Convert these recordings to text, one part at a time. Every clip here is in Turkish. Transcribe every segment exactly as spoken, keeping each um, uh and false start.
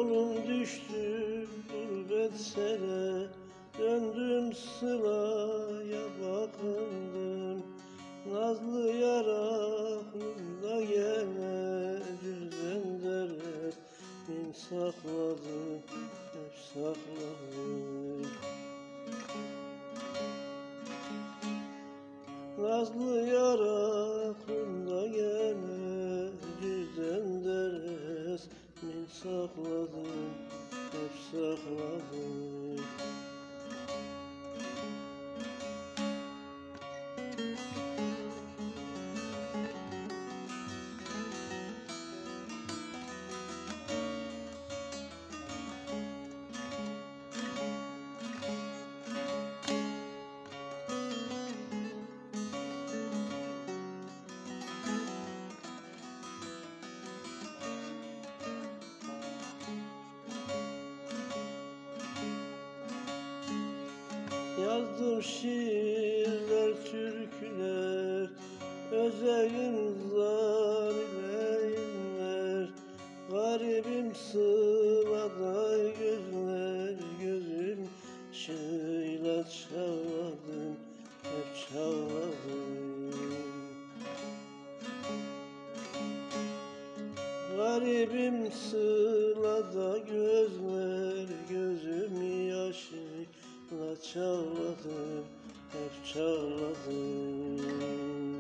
Yolum düştü gurbet sene, döndüm sılaya bakındım. Nazlı yar aklımda gene, cüzden deret min sakladım, hep sakladım. Nazlı yar aklımda gene, cüzden deret min sakladım, hep sakladım. Yazdım şiirler, türküler, özelim zalimler. Garibim sılada gözler, gözüm şıyla çağladım, hep çağladım. Garibim sılada gözler, gözüm yaşıyla çağladım, hep çağladım.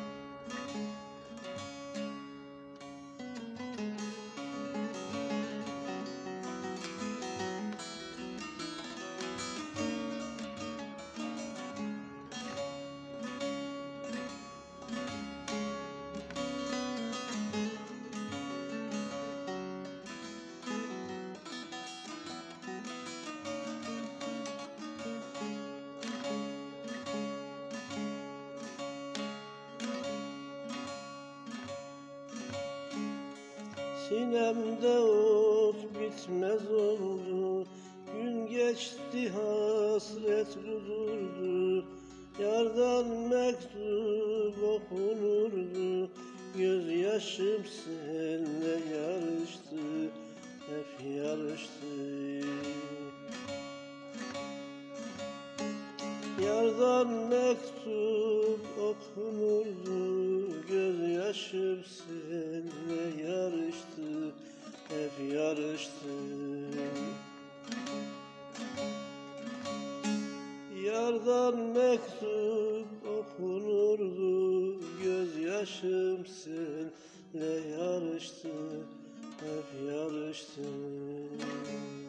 Sinemde ot bitmez oldu, gün geçti hasret kudurdu. Yardan mektup okunurdu, gözyaşım seninle yarıştı, hep yarıştı. Yardan mektup okunurdu, gözyaşım seninle yarıştı, hep yarıştı. Yardan mektup okunurdu, gözyaşım seninle yarıştı, hep yarıştı.